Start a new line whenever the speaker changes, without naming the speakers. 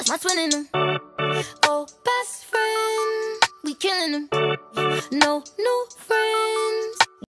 That's my twin in them. Oh, best friend, we killing them. No new friend.